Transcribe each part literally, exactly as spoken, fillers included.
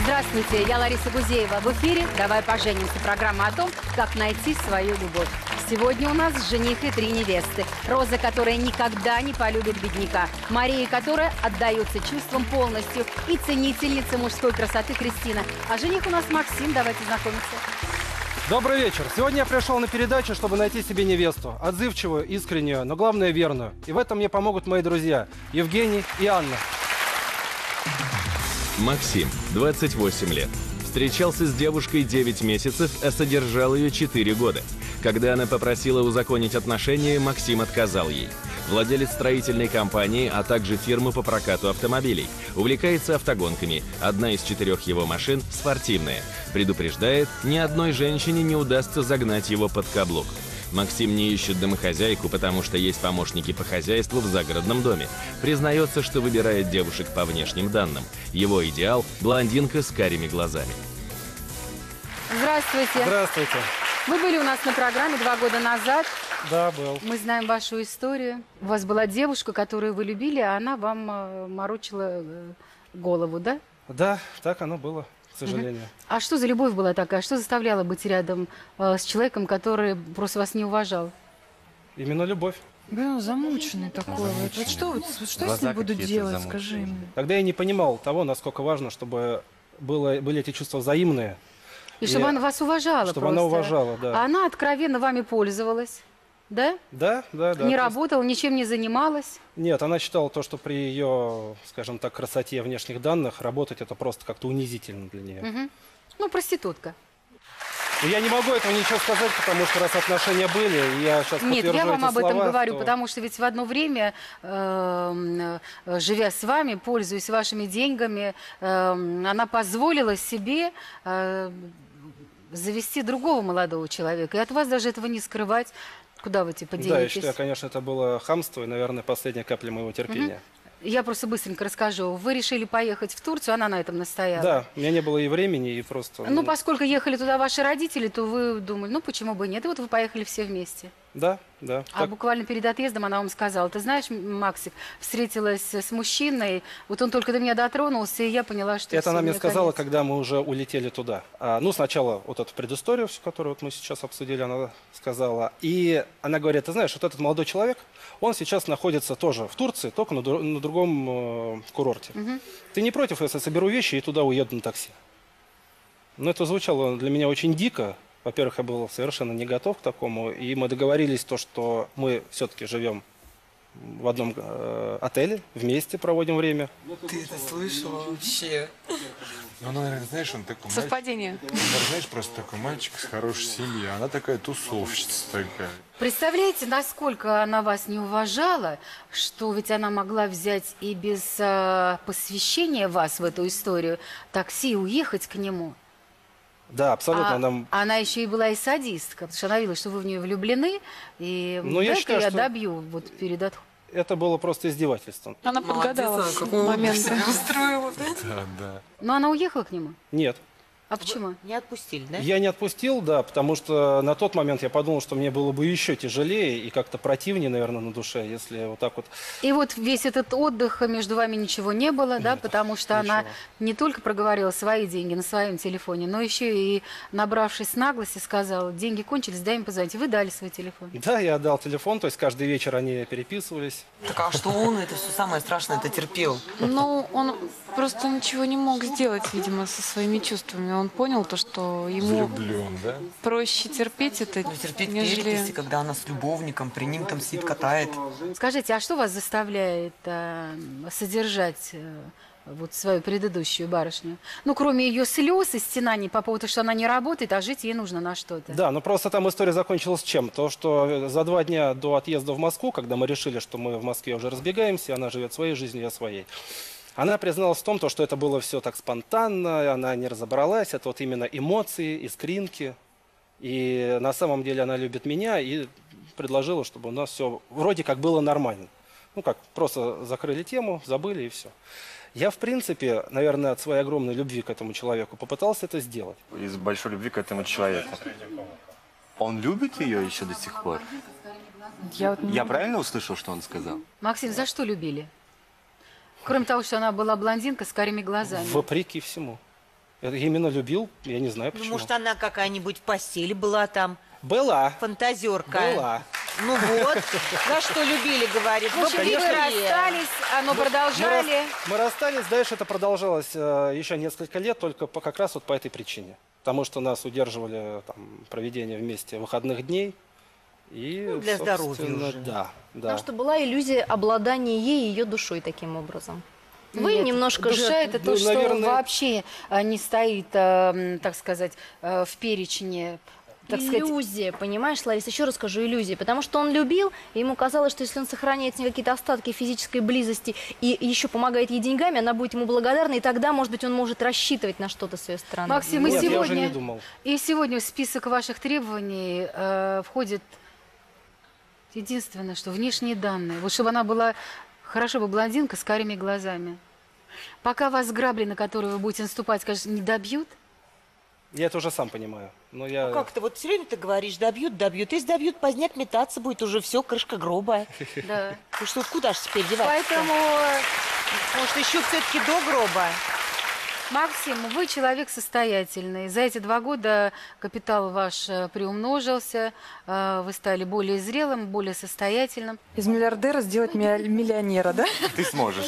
Здравствуйте, я Лариса Гузеева. В эфире «Давай поженимся» – программа о том, как найти свою любовь. Сегодня у нас жених и три невесты. Роза, которая никогда не полюбит бедняка. Мария, которая отдается чувствам полностью. И ценительница мужской красоты Кристина. А жених у нас Максим. Давайте знакомиться. Добрый вечер. Сегодня я пришел на передачу, чтобы найти себе невесту. Отзывчивую, искреннюю, но главное верную. И в этом мне помогут мои друзья Евгений и Анна. Максим, двадцать восемь лет. Встречался с девушкой девять месяцев, а содержал ее четыре года. Когда она попросила узаконить отношения, Максим отказал ей. Владелец строительной компании, а также фирмы по прокату автомобилей. Увлекается автогонками. Одна из четырех его машин – спортивная. Предупреждает, ни одной женщине не удастся загнать его под каблук. Максим не ищет домохозяйку, потому что есть помощники по хозяйству в загородном доме. Признается, что выбирает девушек по внешним данным. Его идеал – блондинка с карими глазами. Здравствуйте. Здравствуйте. Вы были у нас на программе два года назад. Да, был. Мы знаем вашу историю. У вас была девушка, которую вы любили, а она вам э, морочила э, голову, да? Да, так оно было, к сожалению. А что за любовь была такая? Что заставляло быть рядом э, с человеком, который просто вас не уважал? Именно любовь. Блин, он замученный такой. Вот, вот что, вот, что я с ним буду делать, замученные. Скажи ему. Тогда я не понимал того, насколько важно, чтобы было, были эти чувства взаимные. И, и чтобы она вас уважала. Чтобы просто. она уважала, да. А она откровенно вами пользовалась, да? Да, да, да. Не работала, ничем не занималась? Нет, она считала то, что при ее, скажем так, красоте внешних данных работать это просто как-то унизительно для нее. Угу. Ну, проститутка. Я не могу этого ничего сказать, потому что раз отношения были, я сейчас Нет, подтвержу я вам эти об этом слова, говорю, то... потому что ведь в одно время, э, э, живя с вами, пользуясь вашими деньгами, э, она позволила себе э, завести другого молодого человека. И от вас даже этого не скрывать. Куда вы типа денетесь? Да, я считаю, конечно, это было хамство и, наверное, последняя капля моего терпения. Угу. Я просто быстренько расскажу. Вы решили поехать в Турцию, она на этом настояла. Да, у меня не было и времени, и просто... Ну, поскольку ехали туда ваши родители, то вы думали, ну, почему бы нет? И вот вы поехали все вместе. Да, да. А так... буквально перед отъездом она вам сказала: ты знаешь, Максик, встретилась с мужчиной, вот он только до меня дотронулся, и я поняла, что... Это все, она мне сказала, конец. когда мы уже улетели туда. А, ну, сначала вот эту предысторию, которую вот мы сейчас обсудили, она сказала. И она говорит: ты знаешь, вот этот молодой человек, он сейчас находится тоже в Турции, только на, на другом э, курорте. Угу. Ты не против, если я соберу вещи и туда уеду на такси? Ну, это звучало для меня очень дико. Во-первых, я был совершенно не готов к такому. И мы договорились, то, что мы все-таки живем в одном э, отеле, вместе проводим время. Ты это слышала вообще? Ну, наверное, знаешь, он такой совпадение. Мальчик, он, знаешь, просто такой мальчик с хорошей семьей. Она такая тусовщица такая. Представляете, насколько она вас не уважала, что ведь она могла взять и без э, посвящения вас в эту историю такси и уехать к нему. Да, абсолютно. А, она... она еще и была и садистка, потому что она видела, что вы в нее влюблены, и ну, я, считаю, я что... добью вот перед отходом. Это было просто издевательство. Она подгадала какой момент устроила, да? Да, да. Но она уехала к нему? Нет. А почему? Не отпустили, да? Я не отпустил, да, потому что на тот момент я подумал, что мне было бы еще тяжелее и как-то противнее, наверное, на душе, если вот так вот... И вот весь этот отдых, между вами ничего не было, нет, да, потому что ничего. Она не только проговорила свои деньги на своем телефоне, но еще и, набравшись наглости, сказала: деньги кончились, дай им позвонить. Вы дали свой телефон. Да, я отдал телефон, то есть каждый вечер они переписывались. Так а что он это все самое страшное это терпел? Ну, он просто ничего не мог сделать, видимо, со своими чувствами. Он понял то, что ему влюблен, да? проще терпеть это, ну, терпеть нежели... переписи, когда она с любовником, при ним там сидит, катает. Скажите, а что вас заставляет а, содержать а, вот свою предыдущую барышню? Ну, кроме ее слез и стенаний по поводу, что она не работает, а жить ей нужно на что-то. Да, но просто там история закончилась чем? То, что за два дня до отъезда в Москву, когда мы решили, что мы в Москве уже разбегаемся, она живет своей жизнью, я своей. Она призналась в том, что это было все так спонтанно, она не разобралась, это вот именно эмоции, искринки. И на самом деле она любит меня и предложила, чтобы у нас все вроде как было нормально. Ну как, просто закрыли тему, забыли и все. Я, в принципе, наверное, от своей огромной любви к этому человеку попытался это сделать. Из большой любви к этому человеку. Он любит ее еще до сих пор? Я, вот не... Я правильно услышал, что он сказал? Максим, за что любили? Кроме того, что она была блондинка с карими глазами. Вопреки всему. Это именно любил, я не знаю Ну, почему. может, она какая-нибудь в постели была там, Была. фантазерка. Была. Ну вот, за что любили, говорит. В общем, вы расстались, а но Мы- продолжали. Мы, рас- мы расстались, дальше это продолжалось э, еще несколько лет, только по- как раз вот по этой причине. Потому что нас удерживали там, проведение вместе выходных дней. И, Ну, для здоровья собственно, уже. Да, да. Потому что была иллюзия обладания ей и ее душой таким образом. Вы Нет, немножко душа жертв- это то, Ну, что наверное- вообще а, не стоит, а, м, так сказать, а, в перечне. Так сказать, иллюзия, понимаешь, Лариса, еще раз скажу, иллюзия. Потому что он любил, и ему казалось, что если он сохраняет с ней какие-то остатки физической близости и еще помогает ей деньгами, она будет ему благодарна, и тогда, может быть, он может рассчитывать на что-то с ее стороны. Максим, и Нет, я сегодня, уже не думал. и сегодня в список ваших требований э, входит единственное, что внешние данные. Вот чтобы она была хорошо бы блондинка с карими глазами. Пока вас грабли, на которые вы будете наступать, скажете, не добьют, Я это уже сам понимаю. Но я... Ну как-то вот все время ты говоришь, добьют, добьют. Если добьют, поздняк метаться будет уже все, крышка гроба. да. Ну что, куда же теперь деваться? Поэтому, Может, еще все-таки до гроба? Максим, вы человек состоятельный. За эти два года капитал ваш э, приумножился, э, вы стали более зрелым, более состоятельным. Из миллиардера сделать милли- миллионера, да? Ты сможешь.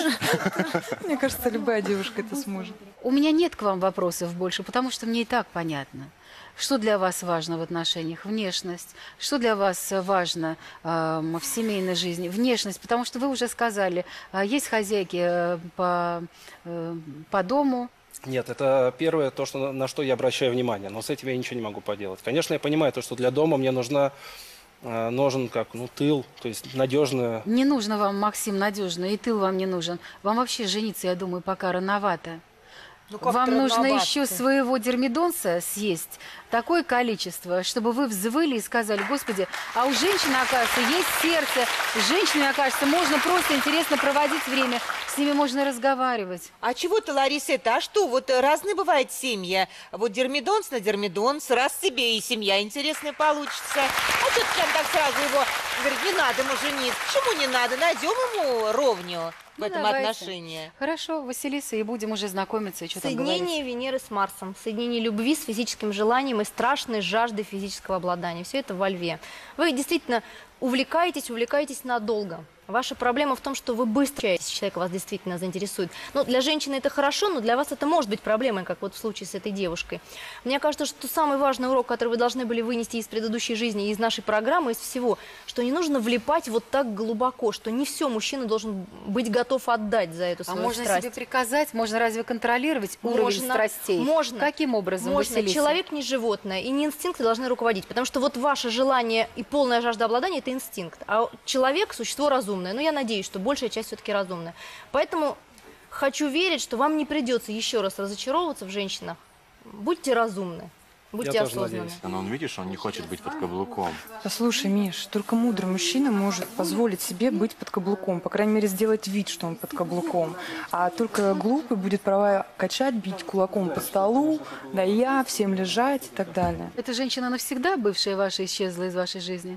Мне кажется, любая девушка это сможет. У меня нет к вам вопросов больше, потому что мне и так понятно. Что для вас важно в отношениях? Внешность. Что для вас важно э, в семейной жизни? Внешность, потому что вы уже сказали, э, есть хозяйки э, по, э, по дому. Нет, это первое, то, что, на что я обращаю внимание. Но с этим я ничего не могу поделать. Конечно, я понимаю, то, что для дома мне нужна, э, нужен как, ну, тыл, то есть надежная... Не нужно вам, Максим, надежно, и тыл вам не нужен. Вам вообще жениться, я думаю, пока рановато. Ну, как Вам нужно рановато. еще своего дермидонса съесть такое количество, чтобы вы взвыли и сказали, Господи, а у женщины, оказывается, есть сердце. С женщинами, оказывается, можно просто интересно проводить время. С ними можно разговаривать. А чего ты, Лариса, это? А что, вот разные бывают семьи. Вот дермидонс на дермидонс, раз себе и семья интересная получится. А что ты там так сразу его, говорит, не надо ему жениться. Почему не надо? Найдем ему ровню в Ну, этом давайте. отношении. Хорошо, Василиса, и будем уже знакомиться, и что там говорить. Соединение Венеры с Марсом, соединение любви с физическим желанием и страшной жаждой физического обладания. Все это во льве. Вы действительно увлекаетесь, увлекаетесь надолго. Ваша проблема в том, что вы быстро, если человек вас действительно заинтересует. Ну, для женщины это хорошо, но для вас это может быть проблемой, как вот в случае с этой девушкой. Мне кажется, что самый важный урок, который вы должны были вынести из предыдущей жизни, из нашей программы, из всего, что не нужно влипать вот так глубоко, что не все мужчина должен быть готов отдать за эту А свою можно страсть. себе приказать, можно разве контролировать уровень Можно, страстей? можно. Каким образом, Можно. Василиса? Человек не животное, и не инстинкты должны руководить, потому что вот ваше желание и полная жажда обладания – это инстинкт, а человек – существо разумное. Ну, я надеюсь, что большая часть все-таки разумная. Поэтому хочу верить, что вам не придется еще раз разочаровываться в женщинах. Будьте разумны, будьте Я тоже осознанны. надеюсь. Но он, видишь, он не хочет быть под каблуком. Послушай, Миш, только мудрый мужчина может позволить себе быть под каблуком. По крайней мере, сделать вид, что он под каблуком. А только глупый будет права качать, бить кулаком по столу, да я, всем лежать и так далее. Эта женщина навсегда бывшая ваша исчезла из вашей жизни?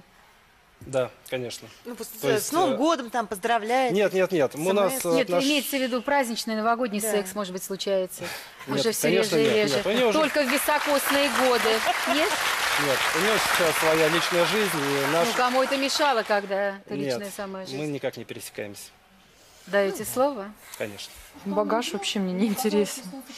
Да, конечно. Ну, То с, есть, с Новым э, годом там поздравляет. Нет, нет, нет. У нас э, Нет, отнош- имеется в виду праздничный новогодний Да. секс, может быть, случается. Нет, Уже все конечно, реже и нет, реже. нет. У нее уже- Только в високосные годы. Нет? Нет, у нее сейчас своя личная жизнь, и наш... Ну, кому это мешало, когда это Нет, личная самая жизнь? мы никак не пересекаемся, Даете слово? конечно. Багаж вообще мне не интересен.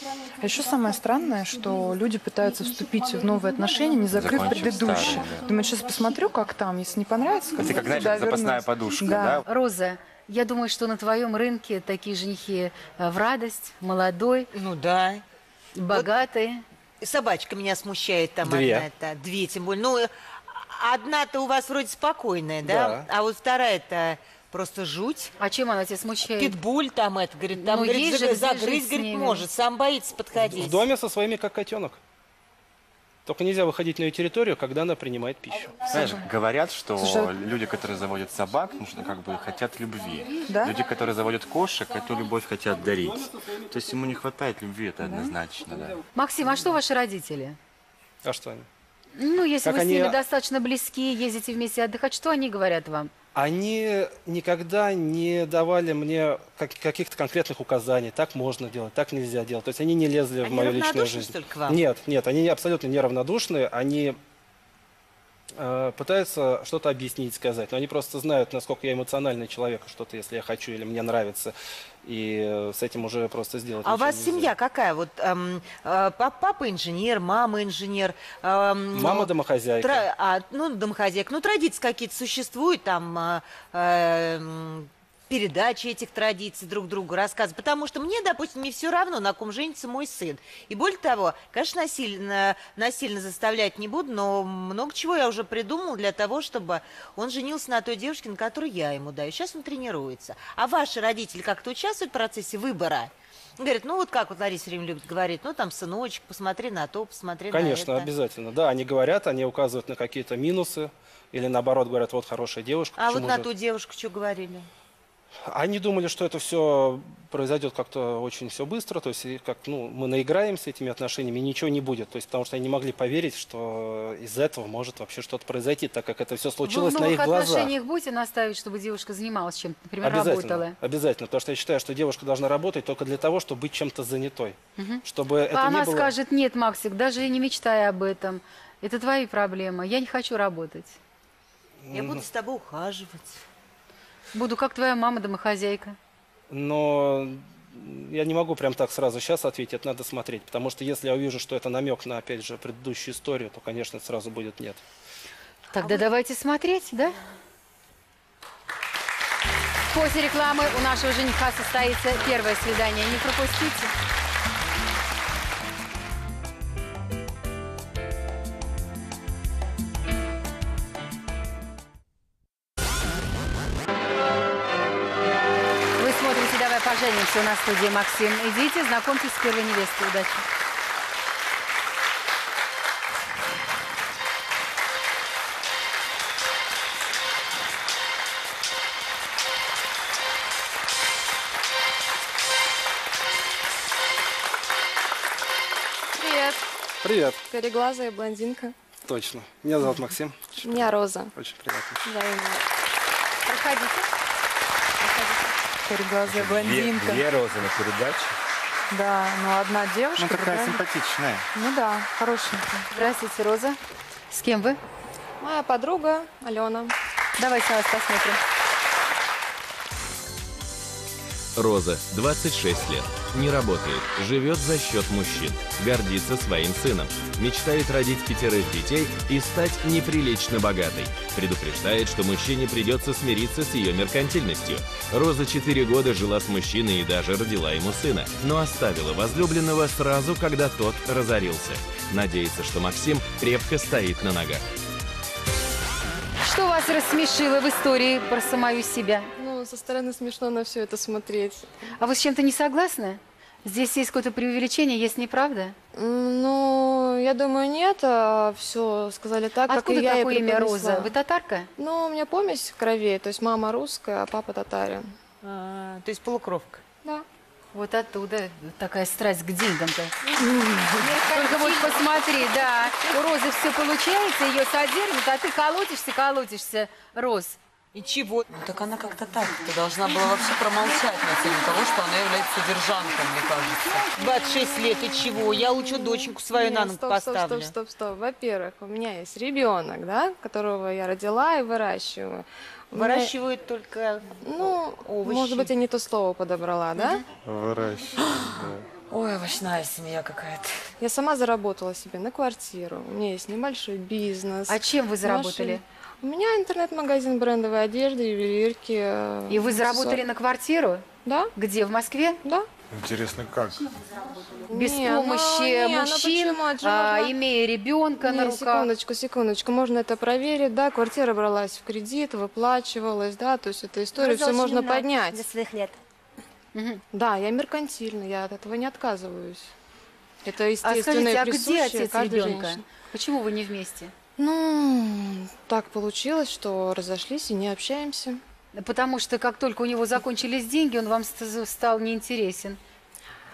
А еще самое странное, что люди пытаются вступить в новые отношения, не закрыв Закончив предыдущие. старые, да. Думаю, сейчас посмотрю, как там. Если не понравится, Это как, знаешь, сюда запасная вернусь. подушка, Да. да? Роза, я думаю, что на твоем рынке такие женихи э, в радость, молодой, Ну да. богатый. И собачка меня смущает там Две. одна-то. Две, тем более. Ну, одна-то у вас вроде спокойная, да? Да. А вот вторая-то просто жуть. А чем она тебя смущает? Питбуль там это, говорит, там, Ну, говорит, есть же за- где загрызть, жить с говорит, ними. может. Сам боится подходить. В доме со своими, как котенок. Только нельзя выходить на ее территорию, когда она принимает пищу. Знаешь, говорят, что Слушай, люди, которые заводят собак, ну, что как бы хотят любви. Да? Люди, которые заводят кошек, эту любовь хотят дарить. То есть ему не хватает любви, это однозначно, да. Максим, а что ваши родители? А что они? Ну, если Как вы они- с ними достаточно близки, ездите вместе отдыхать, что они говорят вам? Они никогда не давали мне как- каких-то конкретных указаний. Так можно делать, так нельзя делать. То есть они не лезли в Они мою личную равнодушны, жизнь. что ли, к вам? Нет, нет, они абсолютно неравнодушны. Они э, пытаются что-то объяснить, сказать. Но они просто знают, насколько я эмоциональный человек, что-то, если я хочу или мне нравится. И э, с этим уже просто сделать А у ничего вас нельзя. семья какая? Вот эм, э, пап- папа инженер, мама инженер. эм, Мама ну, домохозяйка. тра- а, ну, домохозяйка. Ну, традиции какие-то существуют, там, э, э, м, передачи этих традиций друг другу рассказывать. Потому что мне, допустим, не все равно, на ком женится мой сын. И более того, конечно, насильно, насильно заставлять не буду, но много чего я уже придумал для того, чтобы он женился на той девушке, на которую я ему даю. Сейчас он тренируется. А ваши родители как-то участвуют в процессе выбора? Говорят, ну вот как вот Лариса все время любит говорить, ну там, сыночек, посмотри на то, посмотри Конечно, на это. обязательно. Да, они говорят, они указывают на какие-то минусы. Или наоборот говорят, вот хорошая девушка. А вот почему на же- ту девушку что говорили? Они думали, что это все произойдет как-то очень все быстро, то есть и как, ну, мы наиграемся этими отношениями, и ничего не будет. То есть, потому что они не могли поверить, что из этого может вообще что-то произойти, так как это все Вы случилось в на новых их глазах. отношениях будете настаивать, чтобы девушка занималась чем-то, например, Обязательно, работала? обязательно, потому что я считаю, что девушка должна работать только для того, чтобы быть чем-то занятой. Мгм. Чтобы это А не она было... скажет, нет, Максик, даже и не мечтай об этом. Это твои проблемы. Я не хочу работать. Я буду с тобой ухаживать. Буду как твоя мама домохозяйка. Но я не могу прям так сразу сейчас ответить, это надо смотреть. Потому что если я увижу, что это намек на, опять же, предыдущую историю, то, конечно, сразу будет нет. Тогда давайте смотреть, да? После рекламы у нашего жениха состоится первое свидание. Не пропустите. Вы смотрите «Давай поженимся». У нас в студии Максим. Идите, знакомьтесь с первой невестой. Удачи. Привет. Привет. Кореглазая блондинка. Точно. Меня зовут Максим. Очень Меня Роза. Очень приятно. Взаимно. Проходите. Кореглазая Две, блондинка. две розы на передаче. Да, ну одна девушка. Ну, такая другая- симпатичная. Ну да, хорошенькая. Здравствуйте, Роза. С кем вы? Моя подруга Алена. Давайте на вас посмотрим. Роза, двадцать шесть лет, не работает, живет за счет мужчин, гордится своим сыном, мечтает родить пятерых детей и стать неприлично богатой. Предупреждает, что мужчине придется смириться с ее меркантильностью. Роза четыре года жила с мужчиной и даже родила ему сына, но оставила возлюбленного сразу, когда тот разорился. Надеется, что Максим крепко стоит на ногах. Что вас рассмешило в истории про самую себя? Ну, со стороны смешно на все это смотреть. А вы с чем-то не согласны? Здесь есть какое-то преувеличение, есть неправда? М, Ну, я думаю, нет. Все сказали так, как Откуда и я и такое имя преподнесла. Роза? Вы татарка? Ну, у меня помесь в крови, то есть мама русская, а папа татарин. А, то есть полукровка. Да. Вот оттуда такая страсть к деньгам-то. Только вот посмотри, да, у Розы все получается, ее содержат, а ты колотишься, колотишься, Роз. И чего? Ну, так она как-то так. Ты должна была вообще промолчать на тему того, что она является содержанкой, мне кажется. двадцать шесть лет, и чего? Я лучше доченьку свою Нет, на ногу стоп, поставлю. Стоп, стоп, стоп, стоп. Во-первых, у меня есть ребенок, да, которого я родила и выращиваю. У меня- Выращивают только Ну, овощи. может быть, я не то слово подобрала, да? Выращивать, Ой, овощная семья какая-то. Я сама заработала себе на квартиру. У меня есть небольшой бизнес. А чем вы заработали? машины. У меня интернет-магазин брендовой одежды, ювелирки. э, И вы заработали аксессуары. на квартиру? Да. Где, в Москве? Да. Интересно, как? Без Не, ну, помощи не, ну мужчин, почему? Это же а, можно- имея ребенка на Не, руках. секундочку, секундочку, можно это проверить, да, квартира бралась в кредит, выплачивалась, да, то есть эту историю все можно поднять. Для своих лет. Да, я меркантильна, я от этого не отказываюсь. Это А естественно скажите, и а где присущее отец каждой ребенка? женщине. Почему вы не вместе? Ну, так получилось, что разошлись и не общаемся. Потому что как только у него закончились деньги, он вам ст- стал неинтересен.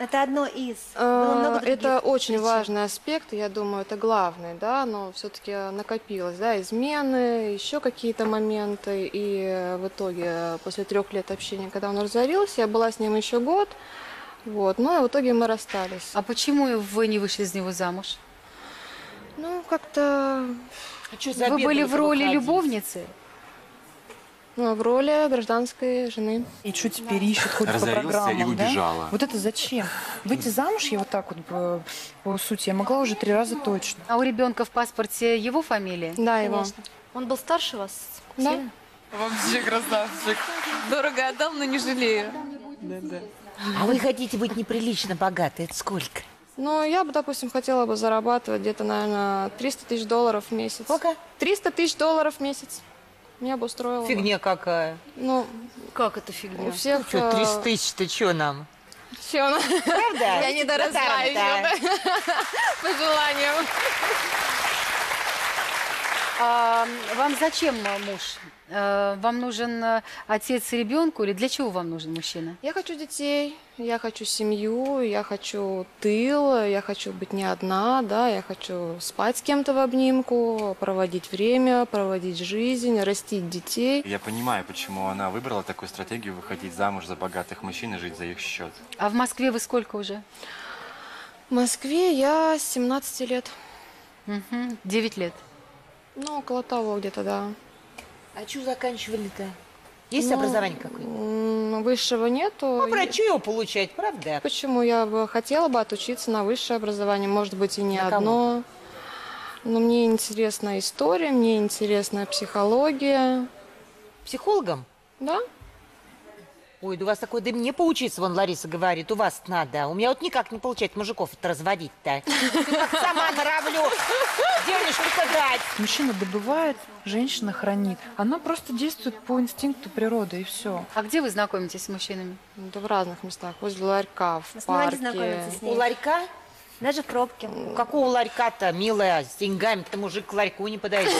Это одно из. Э, Было много других Это очень причин. важный аспект, я думаю, это главный, да, но все-таки накопилось, да, измены, еще какие-то моменты, и в итоге после трех лет общения, когда он разорился, я была с ним еще год, вот, ну и в итоге мы расстались. А почему вы не вышли из него замуж? Ну, как-то... за Вы обед были вы в роли выходить? любовницы? Ну, в роли гражданской жены. И что теперь ищет, ходит по Разорился программам, и убежала. да? Вот это зачем? Выйти замуж я вот так вот, по, по сути, я могла уже три раза точно. А у ребенка в паспорте его фамилия? Да, его. Конечно. Он был старше вас? Да. сильно? Вообще красавчик. Дорого отдал, но не жалею. А вы хотите быть неприлично богатой? Это сколько? Ну, я бы, допустим, хотела бы зарабатывать где-то, наверное, триста тысяч долларов в месяц. Сколько? триста тысяч долларов в месяц. Меня бы устроило. Фигня какая. Ну, как это фигня? У всех... Что, э, триста тысяч, ты что нам? Чё она? Правда? Я не доросла еще, да? По желанию. А вам зачем муж? Э, Вам нужен э, отец ребенку или для чего вам нужен мужчина? Я хочу детей, я хочу семью, я хочу тыл, я хочу быть не одна, да, я хочу спать с кем-то в обнимку, проводить время, проводить жизнь, растить детей. Я понимаю, почему она выбрала такую стратегию выходить замуж за богатых мужчин и жить за их счет. А в Москве вы сколько уже? В Москве я с семнадцати лет. Угу. девять лет. Ну, около того где-то, да. А что заканчивали-то? Есть Ну, образование какое-то? м, Высшего нету. Ну, про Я- что его получать, правда? Почему? Я бы хотела бы отучиться на высшее образование, может быть, и не На кого? одно. Но мне интересна история, мне интересна психология. Психологом? Да. Ой, да у вас такое, да мне поучиться, вон Лариса говорит, у вас надо. У меня вот никак не получается мужиков-то разводить-то. Сама норовлю денежку-то дать. Мужчина добывает, женщина хранит. Она просто действует по инстинкту природы, и все. А где вы знакомитесь с мужчинами? Да в разных местах. Возле ларька, в В основном парке. знакомиться с ней. У ларька? Даже в пробке. У какого ларька-то, милая, с деньгами-то мужик к ларьку не подойдет.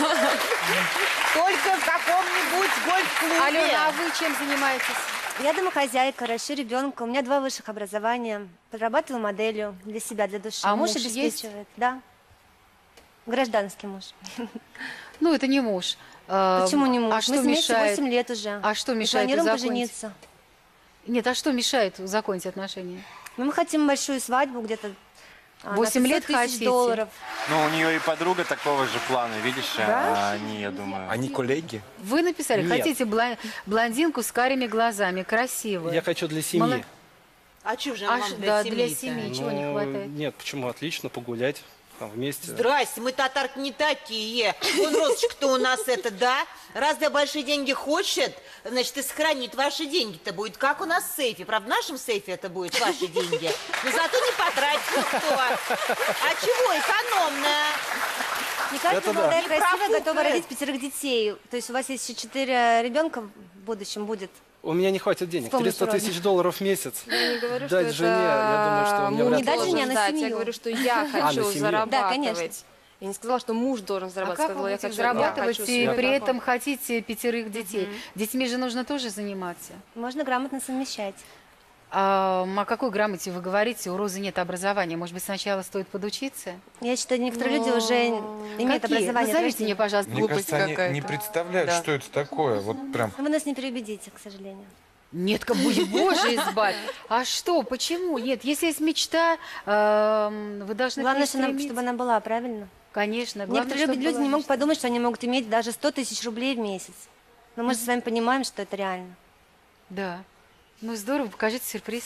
Только в каком-нибудь гольф-клубе. Алена, а вы чем занимаетесь? Я домохозяйка, ращу ребенка. У меня два высших образования. Подрабатываю моделью для себя, для души. А муж муж есть? обеспечивает. Да. Гражданский муж. Ну, это не муж. А, Почему не муж? А Мы что вместе мешает? восемь лет уже. А что И мешает планируем узаконить? пожениться. Нет, а что мешает узаконить отношения? Ну, мы хотим большую свадьбу где-то. а, на Восемь лет пятьсот тысяч хотите? долларов. Ну, у нее и подруга такого же плана, видишь? Да? а Они, я думаю... Они коллеги? Вы написали, Нет. хотите блон- блондинку с карими глазами, красивую. Я хочу для семьи. Мало- А что же А вам ш- для да, для семьи-то? семьи чего не Ну, хватает? Нет, почему? Отлично, погулять там вместе. Здрасте, мы татарки не такие. Вон Розочка-то у нас это, да? Раз да большие деньги хочет, значит, и сохранит ваши деньги-то будет, как у нас в сейфе. Правда, в нашем сейфе это будет ваши деньги. Но зато не потратит никто. А чего, экономно? Не каждая Это да. молодая Не красивая профукает. готова родить пятерых детей. То есть у вас есть еще четыре ребенка в будущем будет. У меня не хватит денег. С помощью триста тысяч родных. долларов в месяц. Я не говорю, Дать что жене, я думаю, что это мне муж вряд Не дать ли жене, а сложно. на ждать. Я семью. говорю, что я на хочу семью. зарабатывать. Да, конечно. Я не сказала, что муж должен А зарабатывать. как Сказала, вы я будете хочу, я зарабатывать хочу и свой при доход. этом хотите пятерых детей? Детьми же нужно тоже заниматься. Можно грамотно совмещать. А, а о какой грамоте вы говорите? У Розы нет образования. Может быть, сначала стоит подучиться? Я считаю, некоторые люди Но- уже имеют Какие? образование. от Назовите рождения. мне, пожалуйста, Мне глупость кажется, они какая-то. не представляют, Да. что это такое. Вот прям. Вы нас не переубедите, к сожалению. Нет, как бы, боже, избавь. А что, почему? Нет, если есть мечта, эм, вы должны к Главное, ней что она- стремиться. чтобы она была, правильно? Конечно. Главное, Некоторые чтобы люди была не могут мечта. подумать, что они могут иметь даже сто тысяч рублей в месяц. Но мы же с вами понимаем, что это реально. Да. Ну, здорово, покажите сюрприз.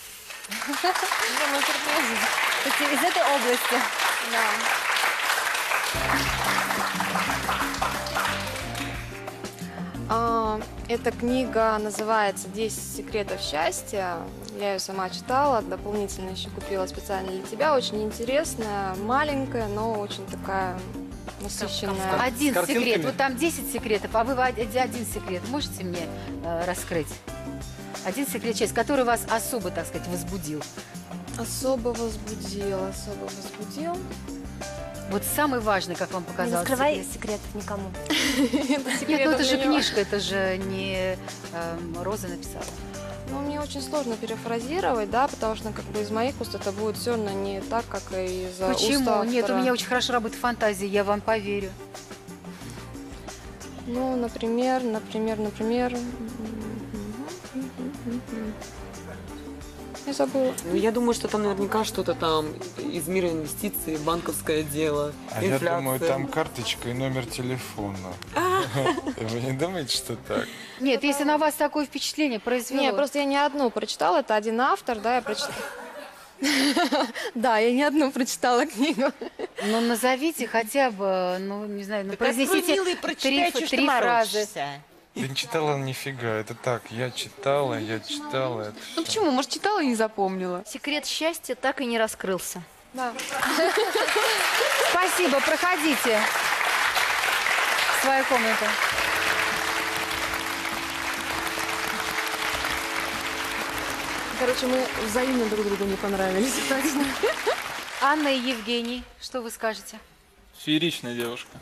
Кстати, из этой области. А, Эта книга называется «десять секретов счастья». Я ее сама читала, дополнительно еще купила специально для тебя. Очень интересная, маленькая, но очень такая насыщенная. Один С секрет. картинками? Вот там десять секретов, а вы од- один секрет можете мне э, раскрыть? Один секрет счастья, который вас особо, так сказать, возбудил. Особо возбудил, особо возбудил. Вот самый важный, как вам Не показалось. раскрывай секрет. секретов никому. Это Нет, ну секретов это же для него. книжка, это же не эм, Роза написала. Ну, мне очень сложно перефразировать, да, потому что как бы из моих уст это будет все равно не так, как и из Почему? уст автора. Нет, у меня очень хорошо работает фантазия, я вам поверю. Ну, например, например, например... Я забыла. Ну, я думаю, что там наверняка что-то там из мира инвестиций, банковское дело, А инфляция. я думаю, там карточка и номер телефона. Вы не думаете, что так? Нет, если на вас такое впечатление произвело... Не, просто я не одну прочитала, это один автор, да, я прочитала. Да, я не одну прочитала книгу. Ну, назовите хотя бы, ну, не знаю, ну, Так открой, произнесите милый, прочитай, три, чё ж ты три фразы. морочишься? Да не читала нифига, это так, я читала, я читала. Это Ну почему? Может, читала и не запомнила? Секрет счастья так и не раскрылся. Да. Спасибо, проходите в свою комнату. Короче, мы взаимно друг другу не понравились. Точно. Анна и Евгений, что вы скажете? Фееричная девушка.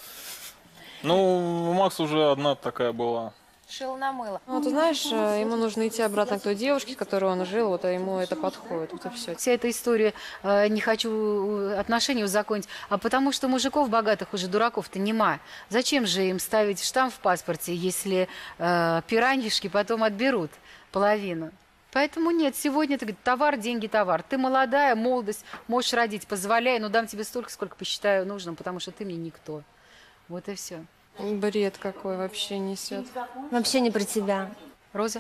Ну, у Макса уже одна такая была. Шил на мыло. Ну, ты знаешь, ему нужно идти обратно к той девушке, с которой он жил, вот, а ему это подходит, вот и все. Вся эта история, э, не хочу отношения узаконить, а потому что мужиков богатых уже дураков-то нема. Зачем же им ставить штамп в паспорте, если э, пираньишки потом отберут половину? Поэтому нет, сегодня ты говоришь, товар, деньги, товар. Ты молодая, молодость, можешь родить, позволяй, но дам тебе столько, сколько посчитаю нужным, потому что ты мне никто. Вот и все. Бред какой вообще несет. Вообще не про тебя. Роза?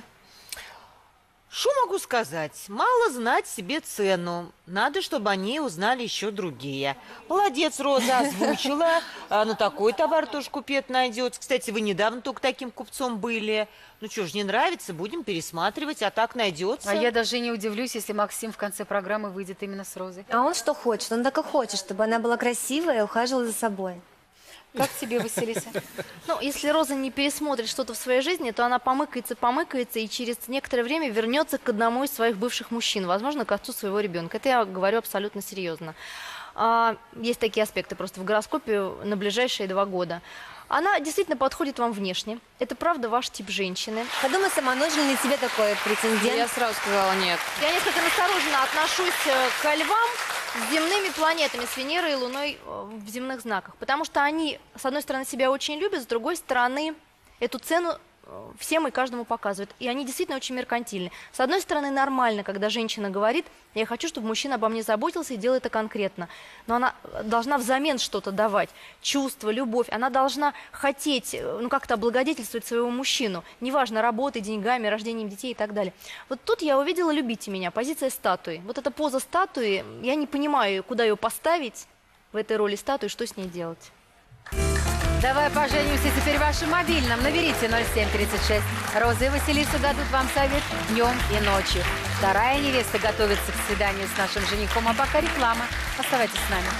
Что могу сказать? Мало знать себе цену. Надо, чтобы о ней узнали еще другие. Молодец, Роза, озвучила. А, ну, такой товар тоже купец найдется. Кстати, вы недавно только таким купцом были. Ну, что ж, не нравится, будем пересматривать, а так найдется. А я даже не удивлюсь, если Максим в конце программы выйдет именно с Розой. А он что хочет? Он так и хочет, чтобы она была красивая и ухаживала за собой. Как тебе, Василиса? Ну, если Роза не пересмотрит что-то в своей жизни, то она помыкается, помыкается и через некоторое время вернется к одному из своих бывших мужчин, возможно, к отцу своего ребенка. Это я говорю абсолютно серьезно. А, есть такие аспекты просто в гороскопе на ближайшие два года. Она действительно подходит вам внешне. Это правда ваш тип женщины. Подумай сама, нужен ли тебе такой претендент? Я сразу сказала нет. Я несколько настороженно отношусь к львам с земными планетами, с Венерой и Луной в земных знаках. Потому что они, с одной стороны, себя очень любят, с другой стороны, эту цену всем и каждому показывают. И они действительно очень меркантильны. С одной стороны, нормально, когда женщина говорит, я хочу, чтобы мужчина обо мне заботился и делал это конкретно. Но она должна взамен что-то давать. Чувство, любовь. Она должна хотеть, ну, как-то облагодетельствовать своего мужчину. Неважно, работой, деньгами, рождением детей и так далее. Вот тут я увидела «любите меня», позиция статуи. Вот эта поза статуи, я не понимаю, куда ее поставить в этой роли статуи, что с ней делать. Давай поженимся теперь в вашем мобильном. Наберите ноль семь тридцать шесть. Роза и Василиса дадут вам совет днем и ночью. Вторая невеста готовится к свиданию с нашим женихом, а пока реклама. Оставайтесь с нами.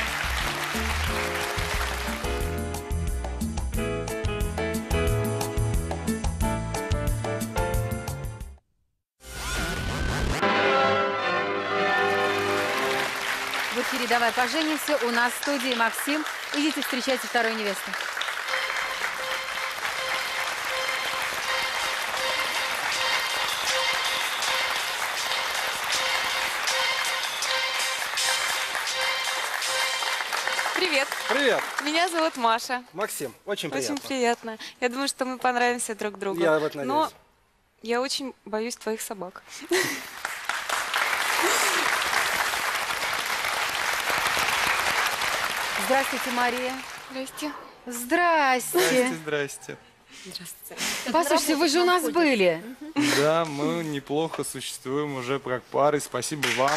В эфире «Давай поженимся». У нас в студии Максим. Идите встречайте вторую невесту. Привет. Привет. Меня зовут Маша. Максим, очень приятно. Очень приятно. Я думаю, что мы понравимся друг другу. Я в это надеюсь. Но я очень боюсь твоих собак. Здравствуйте, Мария. Здрасте. Здрасте. Здрасте, здрасте. Здравствуйте. Послушайте, вы же у нас были. Да, мы неплохо существуем уже как пары. Спасибо вам.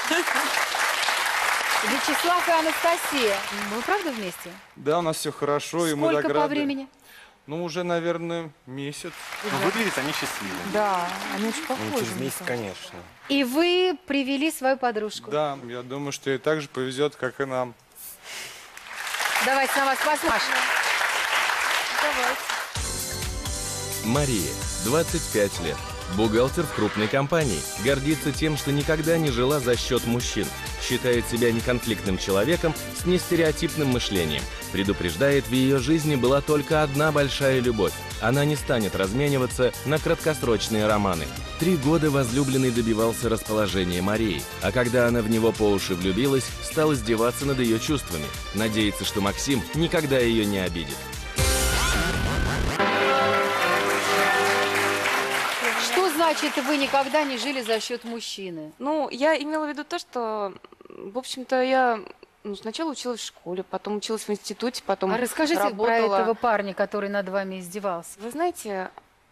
Вячеслав и Анастасия. Вы правда вместе? Да, у нас все хорошо, и мы Сколько так по рады. времени? Ну, уже, наверное, месяц. Ну, выглядят они счастливыми. Да, они очень Ну, похожи. через месяц, конечно. И вы привели свою подружку. Да, я думаю, что ей так же повезет, как и нам. Давайте на вас посмотрим. Мария, двадцать пять лет. Бухгалтер в крупной компании. Гордится тем, что никогда не жила за счет мужчин. Считает себя неконфликтным человеком с нестереотипным мышлением. Предупреждает, в ее жизни была только одна большая любовь. Она не станет размениваться на краткосрочные романы. Три года возлюбленный добивался расположения Марии, а когда она в него по уши влюбилась, стал издеваться над ее чувствами. Надеется, что Максим никогда ее не обидит. Что значит, вы никогда не жили за счет мужчины? Ну, я имела в виду то, что, в общем-то, я ну, сначала училась в школе, потом училась в институте, потом А расскажите работала. про этого парня, который над вами издевался. Вы знаете,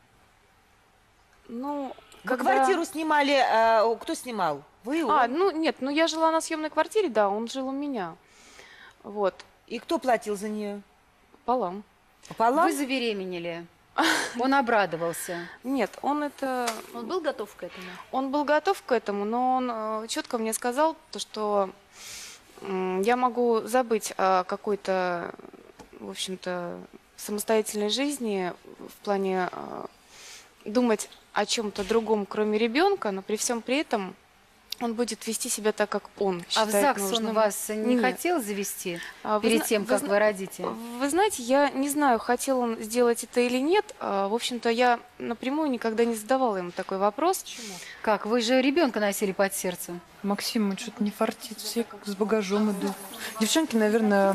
ну... Вы когда... квартиру снимали, а, кто снимал? Вы? А, он? ну нет, ну я жила на съемной квартире, да, он жил у меня. Вот. И кто платил за нее? Пополам. Пополам? Вы забеременели. Он обрадовался. Нет, он это... Он был готов к этому? Он был готов к этому, но он э, четко мне сказал, то, что э, я могу забыть о какой-то, в общем-то, самостоятельной жизни в плане э, думать о чем-то другом, кроме ребенка, но при всем при этом он будет вести себя так, как он А в считает ЗАГС нужным. он вас не Нет. хотел завести А вы перед зна- тем, вы как зна- вы родите? Вы знаете, я не знаю, хотел он сделать это или нет. А, В общем-то, я напрямую никогда не задавала ему такой вопрос. Почему? Как? Вы же ребенка носили под сердцем. Максим, что-то не фартит, все как с багажом идут. Девчонки, наверное,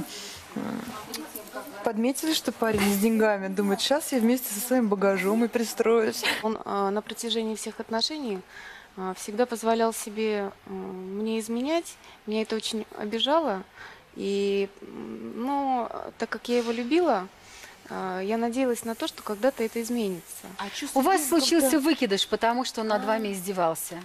подметили, что парень с деньгами. Думают, сейчас я вместе со своим багажом и пристроюсь. Он а, на протяжении всех отношений а, всегда позволял себе а, мне изменять. Меня это очень обижало. И, м, ну, так как я его любила, а, я надеялась на то, что когда-то это изменится. У вас случился когда- выкидыш, потому что он над вами издевался.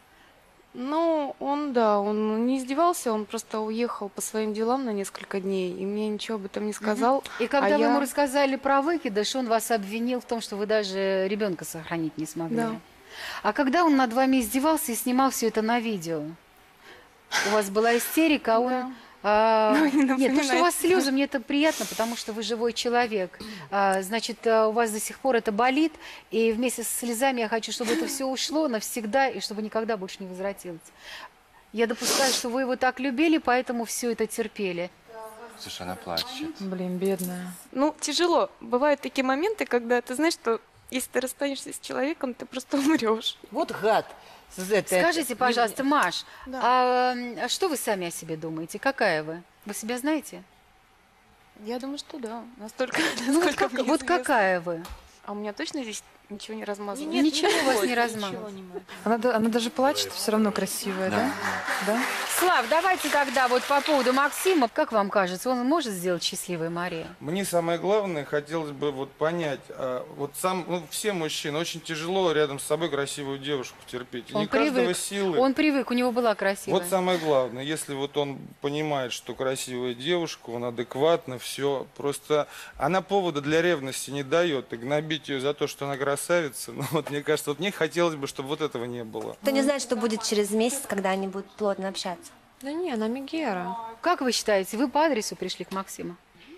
Ну, он, да, он не издевался, он просто уехал по своим делам на несколько дней, и мне ничего об этом не сказал. И когда а вы я- ему рассказали про выкидыш, он вас обвинил в том, что вы даже ребенка сохранить не смогли. Да. А когда он над вами издевался и снимал все это на видео, у вас была истерика, а он... а, Ой, не нет, то, что у вас напоминайте. слезы, мне это приятно, потому что вы живой человек. А, значит, а, у вас до сих пор это болит, и вместе с слезами я хочу, чтобы это все ушло навсегда, и чтобы никогда больше не возвратилось. Я допускаю, что вы его так любили, поэтому все это терпели. Слушай, она плачет. Блин, бедная. Ну, тяжело. Бывают такие моменты, когда ты знаешь, что если ты расстанешься с человеком, ты просто умрешь. Вот гад. Скажите, пожалуйста, Маш, Да. а, а что вы сами о себе думаете? Какая вы? Вы себя знаете? Я думаю, что да. Настолько, Ну, вот, насколько как- мне вот известно. какая вы? А у меня точно здесь ничего не размазано? Нет, ничего у вас не размазано. Она, да- она даже плачет, все равно красивая, да? Да? Слав, давайте тогда вот по поводу Максима. Как вам кажется, он может сделать счастливой Марию? Мне самое главное, хотелось бы вот понять, а, вот сам, ну, все мужчины, очень тяжело рядом с собой красивую девушку терпеть. Он Не каждого привык. силы. Он привык, у него была красивая. Вот самое главное, если вот он понимает, что красивая девушка, он адекватно, все, просто она повода для ревности не дает, и гнобить ее за то, что она красавица, ну вот мне кажется, вот мне хотелось бы, чтобы вот этого не было. Кто не знает, что будет через месяц, когда они будут плотно общаться. Да не, она Мегера. Как вы считаете, вы по адресу пришли к Максиму?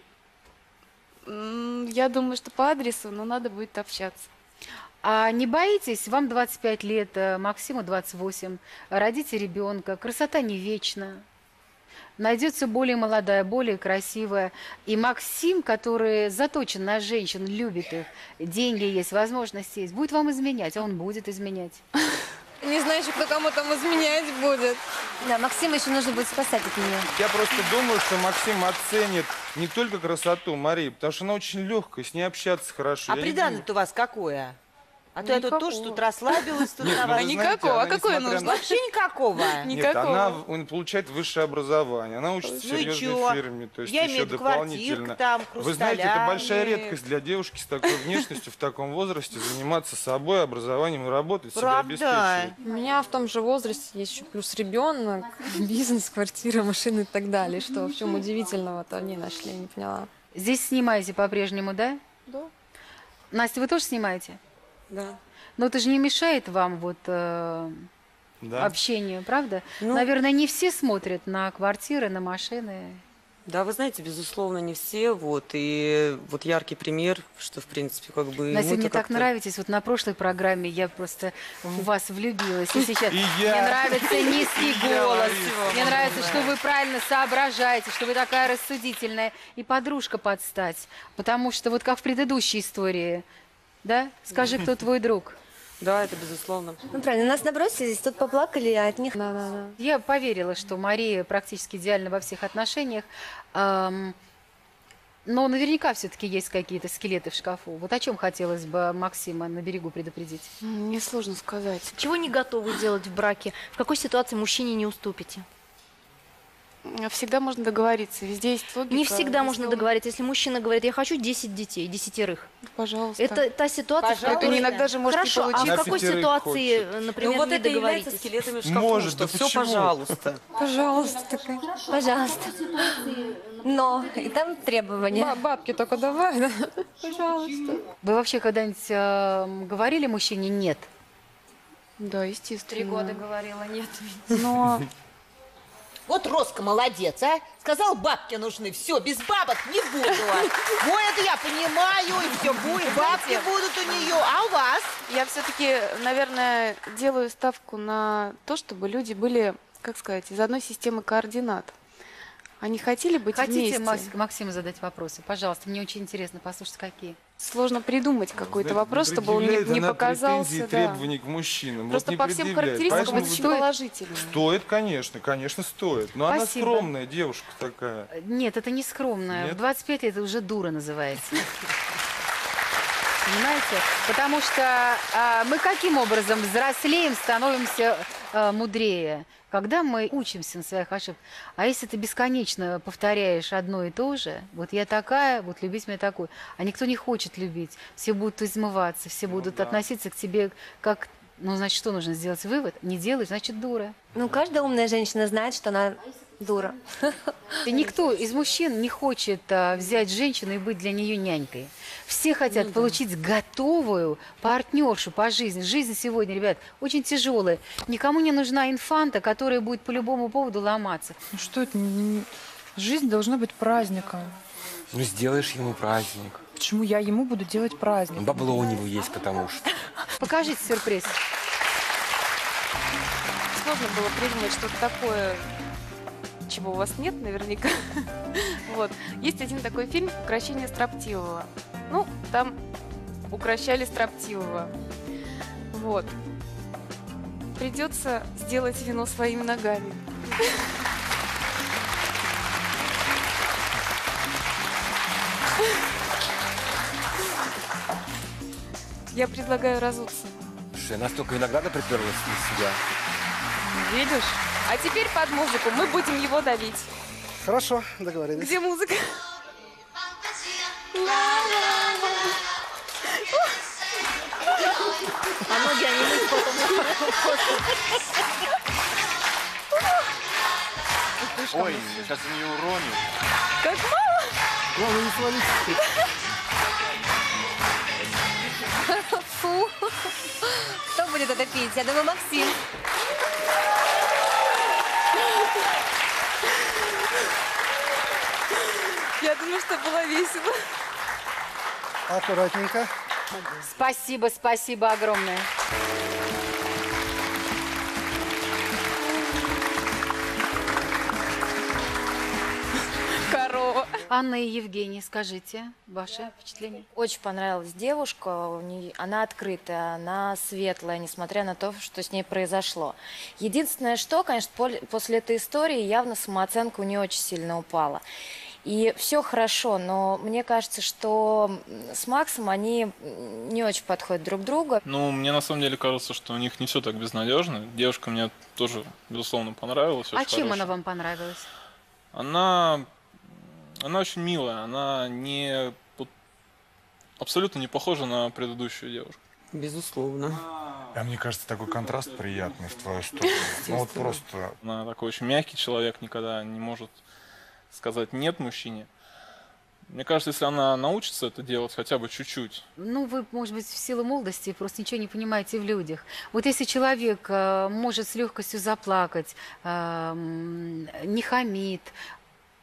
М, Я думаю, что по адресу, но надо будет общаться. А не боитесь, вам двадцать пять лет, э, Максиму двадцать восемь, родите ребенка, красота не вечна. Найдется более молодая, более красивая. И Максим, который заточен на женщин, любит их, деньги есть, возможности есть, будет вам изменять, а он будет изменять. Не знаю еще, кто кому там изменять будет. Да, Максима еще нужно будет спасать от нее. Я просто думаю, что Максим оценит не только красоту Марии, потому что она очень легкая, с ней общаться хорошо. А Я не приданное-то у вас какое? А то я тут Никакого. тоже тут расслабилась, тут Нет, на ну, вас. вы знаете, никакого. она, А какое несмотря нужно? на- Вообще никакого. Нет, Никакого. она он получает высшее образование, она учится в Ну и серьезной чё? фирме, то есть Я еще имею в виду дополнительно. квартирка там, Вы знаете, это хрусталями. большая редкость для девушки с такой внешностью в таком возрасте заниматься собой, образованием и работать, себя Правда. обеспечивать. У меня в том же возрасте есть еще плюс ребенок, бизнес, квартира, машины и так далее. Что в чем удивительного-то они нашли, я не поняла. Здесь снимаете по-прежнему, да? Да. Настя, вы тоже снимаете? Да. Но это же не мешает вам вот э, Да. общению, правда? Ну. Наверное, не все смотрят на квартиры, на машины. Да, вы знаете, безусловно, не все. Вот, и вот яркий пример, что, в принципе, как бы... Настя, мне так как-то... нравитесь. Вот на прошлой программе я просто в вас влюбилась. И сейчас И мне я. нравится низкий Я, голос. Лариса, Мне нравится, что вы правильно соображаете, что вы такая рассудительная. И подружка подстать. Потому что вот как в предыдущей истории, да? Скажи, кто твой друг. Да, это безусловно. Ну, правильно, нас набросились, тут поплакали, а от них... Да, да, да. Я поверила, что Мария практически идеальна во всех отношениях. Эм, но наверняка все-таки есть какие-то скелеты в шкафу. Вот о чем хотелось бы Максима на берегу предупредить? Мне сложно сказать. Чего не готовы делать в браке? В какой ситуации мужчине не уступите? Всегда можно договориться, везде есть логика. Не всегда если можно он- договориться. Если мужчина говорит, я хочу десять детей, десятерых. Пожалуйста. Это та ситуация, в Пожалуйста. которой... Это иногда же может не Хорошо, а в получиться. какой На пятерых ситуации, хочет. например, Ну вот не это является договоритесь? скелетами в шкафу, Может, что да все, почему? пожалуйста. Пожалуйста, такая. Пожалуйста. Но, и там требования. Ба- Бабки только давай, да? Пожалуйста. Вы вообще когда-нибудь эм, говорили мужчине «нет»? Да, естественно. Три года говорила, нет. Но Вот Роско молодец, а? Сказал, бабки нужны. Все, без бабок не буду. Ну, это я понимаю, и все будет. Бабки будут у нее. А у вас? я все-таки, наверное, делаю ставку на то, чтобы люди были, как сказать, из одной системы координат. Они хотели быть Хотите вместе. Макс- Максиму задать вопросы? Пожалуйста, мне очень интересно послушать, какие. Сложно придумать какой-то Знаете, вопрос, чтобы он не, предъявляет не она показался. претензии и да. требования к мужчинам. Просто вот не по всем предъявляет. характеристикам Поэтому это вы- очень положительно. Стоит, конечно, конечно, стоит. Но она Спасибо. скромная девушка такая. Нет, это не скромно. Нет? В двадцать пять лет это уже дура называется. Понимаете? Потому что а, мы каким образом взрослеем, становимся а, мудрее? Когда мы учимся на своих ошибках. А если ты бесконечно повторяешь одно и то же, вот я такая, вот любить меня такой, а никто не хочет любить, все будут измываться, все будут относиться к тебе как... Ну, значит, что нужно сделать? Вывод? Не делай, значит, дура. Ну, каждая умная женщина знает, что она дура. И никто из мужчин не хочет а, взять женщину и быть для нее нянькой. Все хотят получить готовую партнершу по жизни. Жизнь сегодня, ребят, очень тяжелая. Никому не нужна инфанта, которая будет по любому поводу ломаться. Ну что это? не- не- Жизнь должна быть праздником. Ну, сделаешь ему праздник. Почему я ему буду делать праздник? Бабло у него есть, потому что. Покажите сюрприз. Сложно было придумать что-то такое, чего у вас нет наверняка. Вот. Есть один такой фильм «Укрощение строптивого». Ну, там укращали строптивого. Вот. Придется сделать вино своими ногами. Я предлагаю разуться. Слушай, настолько винограда приперлась на себя. Видишь? А теперь под музыку мы будем его давить. Хорошо, договорились. Где музыка? А ноги они мыть потом. Ой, сейчас я не уроню. Как мало! Главное, не свалить. Фу. Кто будет это пить? Я думаю, Максим. Я думаю, что было весело. Аккуратненько. Спасибо, спасибо огромное. Корова. Анна и Евгений, скажите, ваше впечатление? Очень понравилась девушка, у нее, она открытая, она светлая, несмотря на то, что с ней произошло. Единственное, что, конечно, пол- после этой истории явно самооценка у нее очень сильно упала. И все хорошо, но мне кажется, что с Максом они не очень подходят друг к другу. Ну, мне на самом деле кажется, что у них не все так безнадежно. Девушка мне тоже, безусловно, понравилась. А очень чем хорошая. она вам понравилась? Она, она очень милая, она не вот абсолютно не похожа на предыдущую девушку. Безусловно. А мне кажется, такой контраст приятный в твою сторону. Ну вот просто... Она такой очень мягкий человек, никогда не может сказать «нет» мужчине. Мне кажется, если она научится это делать хотя бы чуть-чуть. Ну, вы, может быть, в силу молодости просто ничего не понимаете в людях. Вот если человек э, может с легкостью заплакать, э, м, не хамит,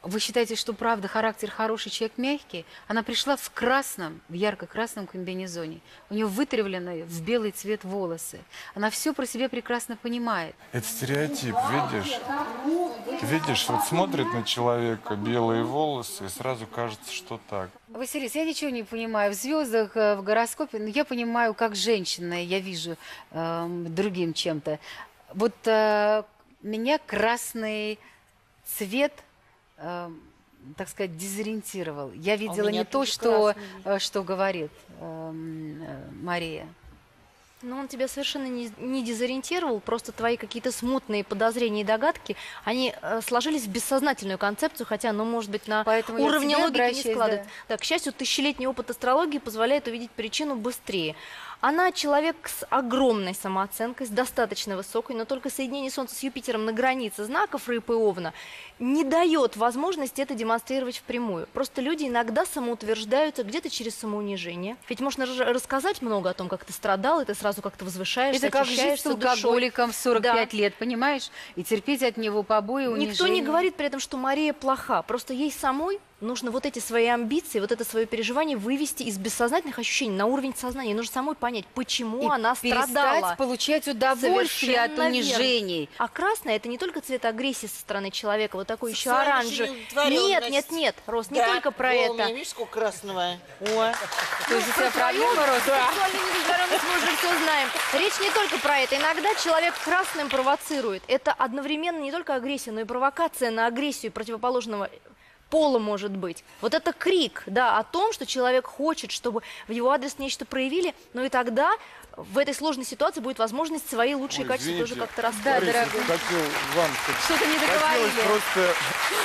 Вы считаете, что правда характер хороший, человек мягкий? Она пришла в красном, в ярко-красном комбинезоне. У нее вытравленные в белый цвет волосы. Она все про себя прекрасно понимает. Это стереотип, видишь? Видишь, вот смотрит на человека белые волосы, и сразу кажется, что так. Василис, я ничего не понимаю в звездах, в гороскопе, но я понимаю, как женщина, я вижу э, другим чем-то. Вот э, меня красный цвет, э, так сказать, дезориентировал. Я видела не то, что, э, что говорит э, э, Мария. Но он тебя совершенно не, не дезориентировал, просто твои какие-то смутные подозрения и догадки, они э, сложились в бессознательную концепцию, хотя, ну, может быть, на Поэтому уровне логики не складывается. Да. Да, к счастью, тысячелетний опыт астрологии позволяет увидеть причину быстрее. Она человек с огромной самооценкой, с достаточно высокой, но только соединение Солнца с Юпитером на границе знаков Рыб и Овна не дает возможности это демонстрировать впрямую. Просто люди иногда самоутверждаются где-то через самоунижение. Ведь можно рассказать много о том, как ты страдал, и ты сразу как-то возвышаешься, это как жить с алкоголиком в сорок пять да. лет, понимаешь? И терпеть от него побои, унижения. Никто не говорит при этом, что Мария плоха. Просто ей самой нужно вот эти свои амбиции, вот это свое переживание вывести из бессознательных ощущений на уровень сознания. Нужно самой понять, почему и она страдала. Получать удовольствие от унижений. Верно. А красное — это не только цвет агрессии со стороны человека, вот такой еще оранжевый. Нет, нет, нет, Рос, не да. только про О, это. У меня, видишь, сколько красного. О. То есть у тебя проблема, Рос? Сексуальную недоговоренность мы уже все знаем. Речь не только про это. Иногда человек красным провоцирует. Это одновременно не только агрессия, но и провокация на агрессию противоположного пола может быть. Вот это крик, да, о том, что человек хочет, чтобы в его адрес нечто проявили, но и тогда в этой сложной ситуации будет возможность свои лучшие Ой, качества извините, тоже как-то раскрыть. Да, дорогой. Хотел вам... Что-то не договорили. Хотелось просто...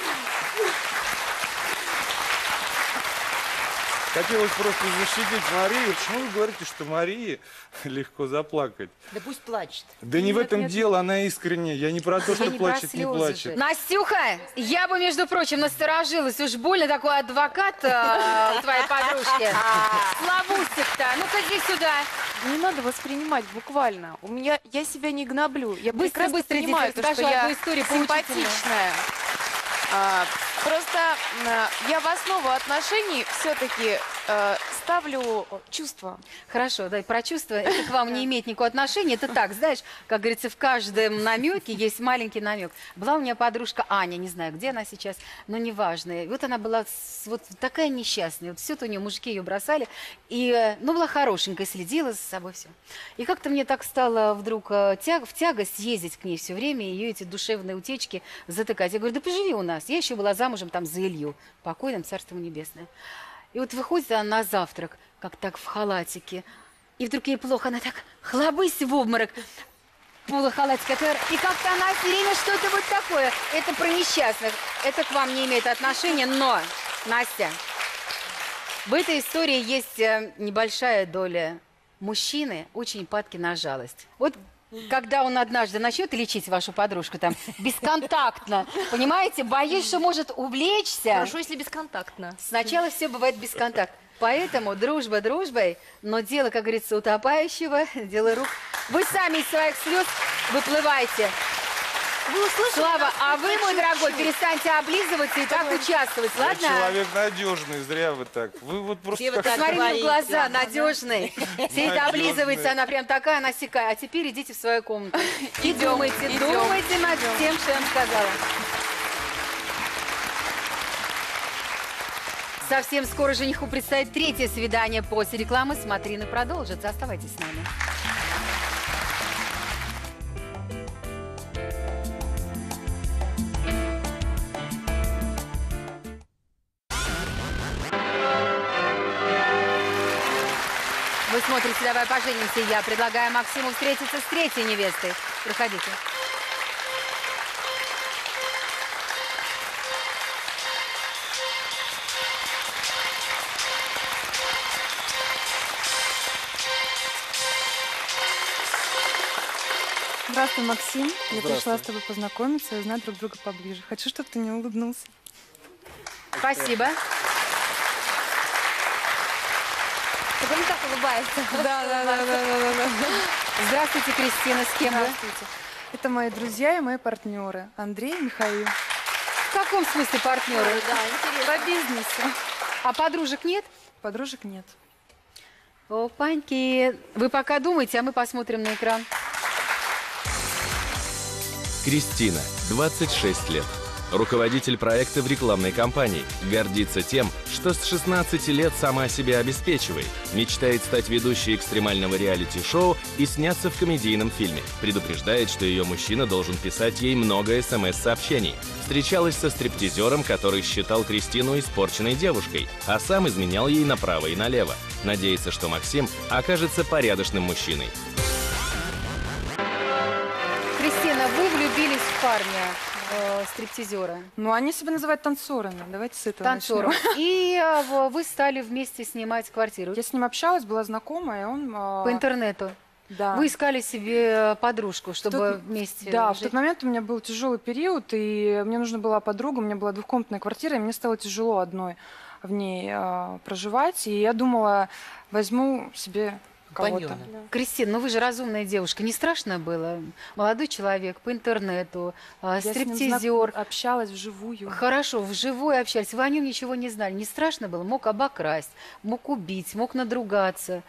Хотелось просто защитить Марию. Почему вы говорите, что Марии легко заплакать? Да пусть плачет. Да не в этом дело, она искренне. Я не про то, что плачет, не плачет. Настюха, я бы, между прочим, насторожилась. Уж больно такой адвокат э, у твоей подружки. Славустик-то. Ну-ка, иди сюда. Не надо воспринимать буквально. У меня, я себя не гноблю. Я быстро, прекрасно быстро понимаю, то, что я симпатичная. А, просто а, я в основу отношений все-таки а, ставлю чувства. Хорошо, да, про чувства это к вам не имеет никакого отношения. Это так, знаешь, как говорится, в каждом намеке есть маленький намек. Была у меня подружка Аня, не знаю, где она сейчас, но неважно. И вот она была вот такая несчастная. Вот все-то у нее мужики ее бросали. И, ну, была хорошенькая, следила за собой все. И как-то мне так стало вдруг тяг, в тягость ездить к ней все время, ее эти душевные утечки затыкать. Я говорю, да поживи у нас. Я еще была замужем там за Илью, покойным, царство небесное. И вот выходит она на завтрак, как так в халатике, и вдруг ей плохо, она так хлобысь в обморок, полухалатик, и как-то она все время что-то вот такое. Это про несчастных, это к вам не имеет отношения, но, Настя, в этой истории есть небольшая доля мужчины, очень падки на жалость. Вот когда он однажды начнет лечить вашу подружку там бесконтактно, понимаете, боюсь, что может увлечься. Хорошо, если бесконтактно. Сначала все бывает бесконтактно. Поэтому дружба дружбой, но дело, как говорится, утопающего, дело рук. Вы сами из своих слез выплываете. Вы услышали? Слава, а вы, мой дорогой, перестаньте облизываться и так участвовать, Я ладно? человек надежный, зря вы так. Вы вот просто... Как... Посмотри в глаза, надежный. Все это облизывается, она прям такая, она сякая. А теперь идите в свою комнату. И думайте, думайте над тем, что я вам сказала. Совсем скоро жениху предстоит третье свидание. После рекламы смотрины продолжится. Оставайтесь с нами. Вы смотрите «Давай поженимся». Я предлагаю Максиму встретиться с третьей невестой. Проходите. Здравствуй, Максим. Я пришла с тобой познакомиться и узнать друг друга поближе. Хочу, чтобы ты не улыбнулся. Спасибо. Так он так улыбается. Да, да, да, да, да, да. Здравствуйте, Кристина. С кем вы? Здравствуйте. Это мои друзья и мои партнеры. Андрей и Михаил. В каком смысле партнеры? Да, интересно. По бизнесу. А подружек нет? Подружек нет. Опаньки. Вы пока думайте, а мы посмотрим на экран. Кристина, двадцать шесть лет. Руководитель проекта в рекламной кампании. Гордится тем, что с шестнадцати лет сама себя обеспечивает. Мечтает стать ведущей экстремального реалити-шоу и сняться в комедийном фильме. Предупреждает, что ее мужчина должен писать ей много смс-сообщений. Встречалась со стриптизером, который считал Кристину испорченной девушкой, а сам изменял ей направо и налево. Надеется, что Максим окажется порядочным мужчиной. Кристина, вы влюбились в парня, э, стриптизера. Ну, они себя называют танцорами. Давайте с этого Танцором. начнем. И э, вы стали вместе снимать квартиру. Я с ним общалась, была знакома, и он... э, По интернету. Да. Вы искали себе подружку, чтобы В тот- вместе Да, в жить? тот момент у меня был тяжелый период, и мне нужна была подруга, у меня была двухкомнатная квартира, и мне стало тяжело одной в ней э, проживать, и я думала, возьму себе кого-то. Кристина, ну вы же разумная девушка. Не страшно было? Молодой человек по интернету, э, Я с ним стриптизер. знак- общалась вживую. Хорошо, вживую общались. Вы о нем ничего не знали. Не страшно было? Мог обокрасть, мог убить, мог надругаться.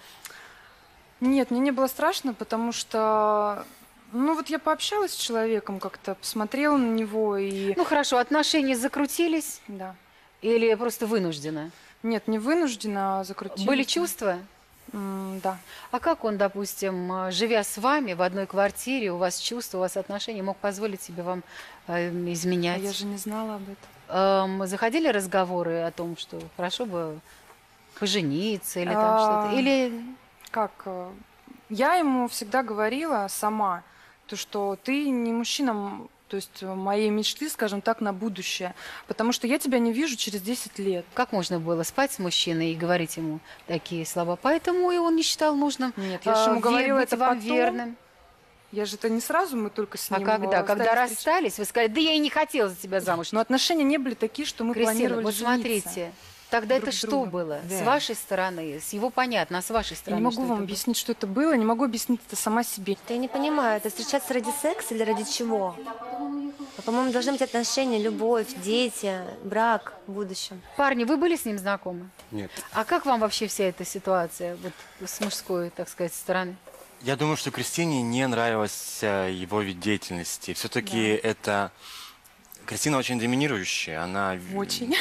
Нет, мне не было страшно, потому что, ну вот я пообщалась с человеком как-то, посмотрела на него и... Ну хорошо, отношения закрутились? Да. Или просто вынужденно? Нет, не вынуждена, а закрутилась. Были чувства? М, да. А как он, допустим, живя с вами в одной квартире, у вас чувства, у вас отношения, мог позволить себе вам э, изменять? А я же не знала об этом. Эм, заходили разговоры о том, что хорошо бы пожениться или там А, что-то? Или... Как? э, Я ему всегда говорила сама, то, что ты не мужчина, м, то есть э, моей мечты, скажем так, на будущее. Потому что я тебя не вижу через десять лет. Как можно было спать с мужчиной и говорить ему такие слова? Поэтому и он не считал нужным Нет, я же ему э, говорила быть это вам потом. верным. Я же это не сразу, мы только с А ним... когда? э, Когда стали расстались, вы сказали, да я и не хотела за тебя замуж. Но отношения не были такие, что мы Кристина, планировали вот жениться. смотрите, тогда друг это с что другом. было? Да. С вашей стороны, с его понятно, а с вашей Я стороны не могу что вам это было? объяснить, что это было, не могу объяснить это сама себе. Я не понимаю, это встречаться ради секса или ради чего? А, по-моему, должны быть отношения, любовь, дети, брак в будущем. Парни, вы были с ним знакомы? Нет. А как вам вообще вся эта ситуация, вот с мужской, так сказать, стороны? Я думаю, что Кристине не нравился его вид деятельности. Все-таки это... Кристина очень доминирующая. Она... Очень.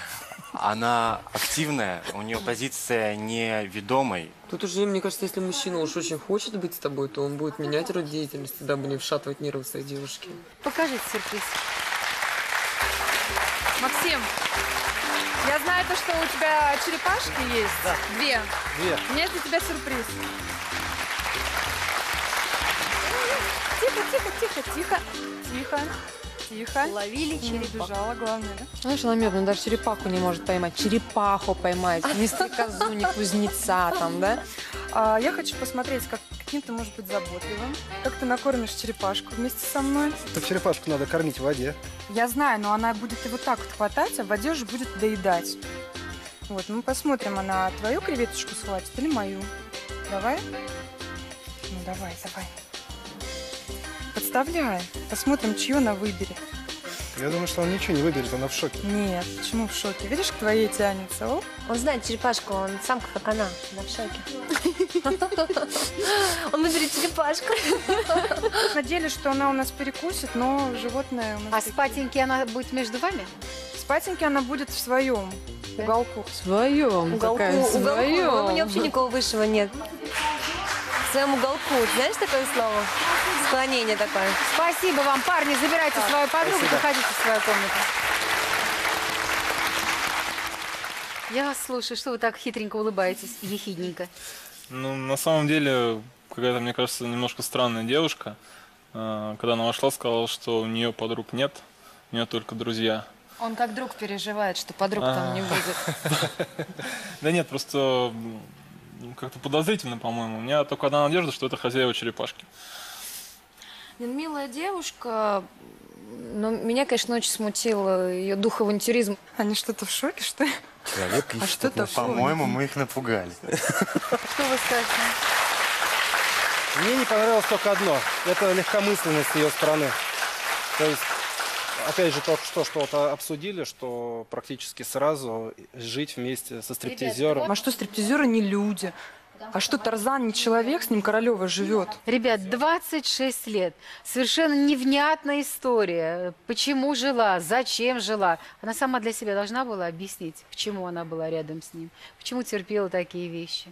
Она активная, у нее позиция не ведомой. Тут уже, мне кажется, если мужчина уж очень хочет быть с тобой, то он будет менять род деятельности, дабы не вшатывать нервы своей девушки. Покажите сюрприз. Максим, я знаю то, что у тебя черепашки есть. Да. Две. Две. У меня для тебя сюрприз. Тихо, тихо, тихо, тихо, тихо, тихо. Ловили Не черепаху. убежала, главное, да? Знаешь, она мёртвая, даже черепаху не может поймать. Черепаху поймать, не стрекозу, не кузнеца там, да? А, я хочу посмотреть, как, каким ты можешь быть заботливым. Как ты накормишь черепашку вместе со мной. Так черепашку надо кормить в воде. Я знаю, но она будет его так вот хватать, а в воде уже будет доедать. Вот, мы посмотрим, она твою креветочку схватит или мою. Давай? Ну, давай, давай. Подставляй. Посмотрим, чью она выберет. Я думаю, что он ничего не выберет, она в шоке. Нет, почему в шоке? Видишь, к твоей тянется. О. Он знает черепашку, он сам как она, она в шоке. Он выберет черепашку. На деле, что она у нас перекусит, но животное у А нас... спатеньки она будет между вами? Спатеньки она будет в своем уголку. В своем, Уголку, такая, в уголку. своем. У меня вообще никого высшего нет. В своем уголку. Ты знаешь такое слово? Склонение такое. Спасибо вам, парни, забирайте Так, свою подругу, спасибо. заходите в свою комнату. Я вас слушаю, что вы так хитренько улыбаетесь, ехидненько? Ну, на самом деле, какая-то, мне кажется, немножко странная девушка. Э, Когда она вошла, сказала, что у нее подруг нет, у нее только друзья. Он как друг переживает, что подруг там не будет. Да нет, просто м, как-то подозрительно, по-моему. У меня только одна надежда, что это хозяева черепашки. Ну, милая девушка, но меня, конечно, очень смутил ее дух авантюризма. Они что-то в шоке, что ли? Человек А что такое? По-моему, мы их напугали. Что вы скажете? Мне не понравилось только одно. Это легкомысленность с ее стороны. То есть опять же, только что что-то обсудили, что практически сразу жить вместе со стриптизером. А что стриптизеры не люди? А что, Тарзан не человек, с ним Королева живет? Ребят, двадцать шесть лет. Совершенно невнятная история. Почему жила, зачем жила. Она сама для себя должна была объяснить, почему она была рядом с ним, почему терпела такие вещи.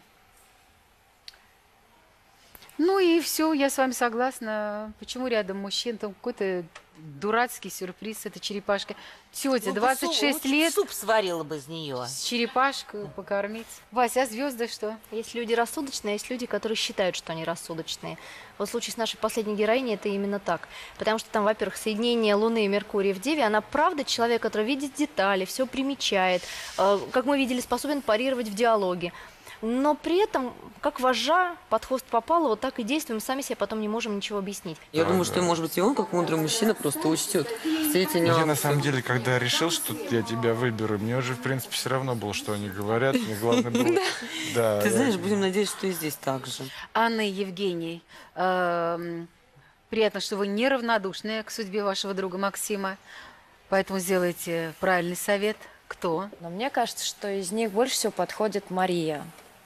Ну и все, я с вами согласна. Почему рядом мужчин? Там какой-то дурацкий сюрприз, это черепашка. Тетя, двадцать шесть лет. Суп сварила бы из нее. С черепашкой покормить. Вася, а звезды что? Есть люди рассудочные, а есть люди, которые считают, что они рассудочные. Вот в случае с нашей последней героиней это именно так. Потому что там, во-первых, соединение Луны и Меркурия в Деве, она правда человек, который видит детали, все примечает, э, как мы видели, способен парировать в диалоге. Но при этом, как вожжа, под хвост попало, вот так и действуем, сами себе потом не можем ничего объяснить. Я думаю, что, может быть, и он, как мудрый мужчина, просто учтет все эти нюансы. Я, на самом деле, когда решил, что я тебя выберу, мне уже, в принципе, все равно было, что они говорят. Мне главное было... Да. Ты знаешь, будем надеяться, что и здесь так же. Анна и Евгений, эм, приятно, что вы неравнодушны к судьбе вашего друга Максима, поэтому сделайте правильный совет. Кто? Но мне кажется, что из них больше всего подходит Мария.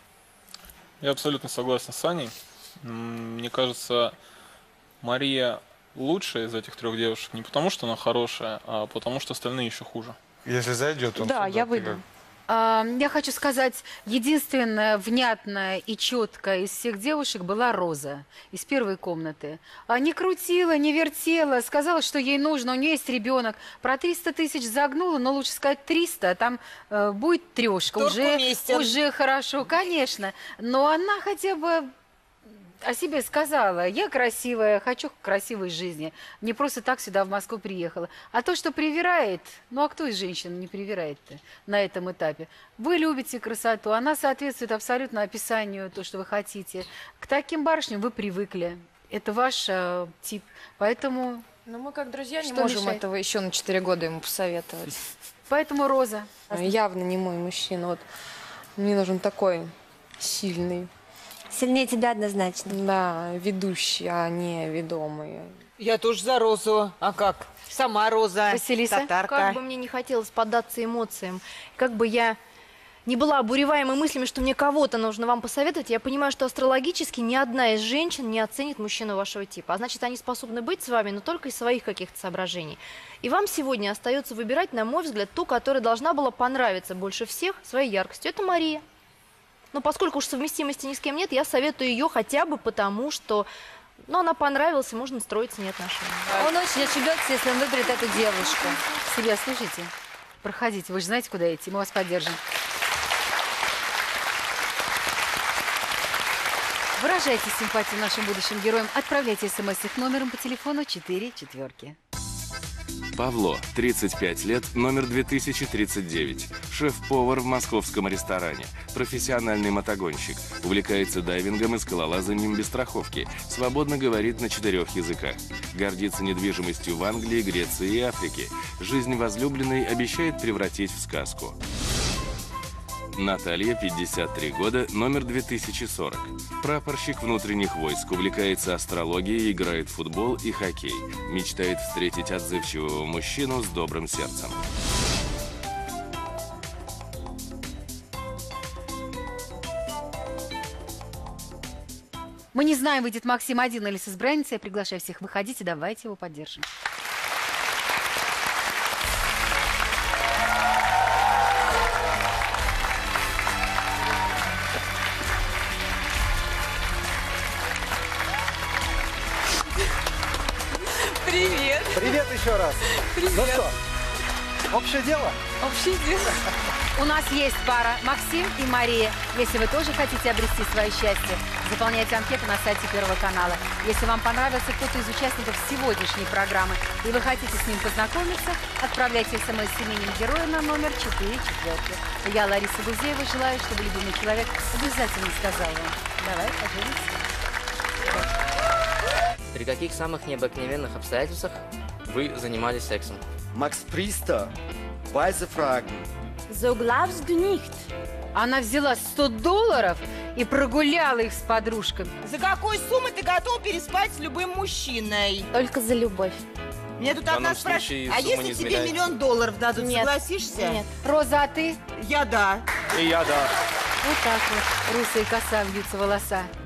Я абсолютно согласен с Аней. Мне кажется, Мария лучшая из этих трех девушек не потому, что она хорошая, а потому, что остальные еще хуже. Если зайдет, он Да, сюда, я ты выйду. как? А, я хочу сказать, единственная внятная и четкая из всех девушек была Роза из первой комнаты. А не крутила, не вертела, сказала, что ей нужно, у нее есть ребенок. Про триста тысяч загнула, но лучше сказать триста, а там э, будет трешка. Уже, уже хорошо, конечно. Но она хотя бы о себе сказала: я красивая, хочу красивой жизни. Не просто так сюда в Москву приехала. А то, что привирает, ну а кто из женщин не привирает-то на этом этапе? Вы любите красоту, она соответствует абсолютно описанию, то, что вы хотите. К таким барышням вы привыкли. Это ваш э, тип. Поэтому... Но мы как друзья не Что можем мешает? этого еще на четыре года ему посоветовать. Поэтому Роза. Явно не мой мужчина. Вот мне нужен такой сильный. Сильнее тебя однозначно. Да, ведущий, а не ведомый. Я тоже за Розу. А как? Сама Роза. Василиса? Татарка. Как бы мне не хотелось поддаться эмоциям, как бы я не была обуреваемой мыслями, что мне кого-то нужно вам посоветовать, я понимаю, что астрологически ни одна из женщин не оценит мужчину вашего типа. А значит, они способны быть с вами, но только из своих каких-то соображений. И вам сегодня остается выбирать, на мой взгляд, ту, которая должна была понравиться больше всех своей яркостью. Это Мария. Но поскольку уж совместимости ни с кем нет, я советую ее хотя бы потому, что ну, она понравилась, и можно строить с ней отношения. Он очень ошибется, если он выберет эту девушку. Себя слушайте. Проходите, вы же знаете, куда идти, мы вас поддержим. Выражайте симпатию нашим будущим героям. Отправляйте смс их номером по телефону четыре четверки. Павло, тридцать пять лет, номер две тысячи тридцать девять. Шеф-повар в московском ресторане. Профессиональный мотогонщик. Увлекается дайвингом и скалолазанием без страховки. Свободно говорит на четырех языках. Гордится недвижимостью в Англии, Греции и Африке. Жизнь возлюбленной обещает превратить в сказку. Наталья, пятьдесят три года, номер две тысячи сорок. Прапорщик внутренних войск, увлекается астрологией, играет в футбол и хоккей. Мечтает встретить отзывчивого мужчину с добрым сердцем. Мы не знаем, выйдет Максим один или с избранницей. Я приглашаю всех, выходите, давайте его поддержим. Привет. Привет еще раз. Привет. Ну что, общее дело? Общее дело. У нас есть пара Максим и Мария. Если вы тоже хотите обрести свое счастье, заполняйте анкету на сайте Первого канала. Если вам понравился кто-то из участников сегодняшней программы и вы хотите с ним познакомиться, отправляйте смс с именем героя на номер четыре четверки. Я, Лариса Гузеева, желаю, чтобы любимый человек обязательно сказал вам: давай, поженимся. При каких самых необыкновенных обстоятельствах вы занимались сексом? Макс Пристер, weiße Fragen. So glaubst du nicht? Она взяла сто долларов и прогуляла их с подружками. За какую сумму ты готов переспать с любым мужчиной? Только за любовь. Меня тут В данном одна спрашивает, случае а сумма если не тебе измеряется. миллион долларов дадут, Нет. согласишься? Нет. Роза, а ты? Я да. И я, да. Вот так вот. Русые коса вьются волоса.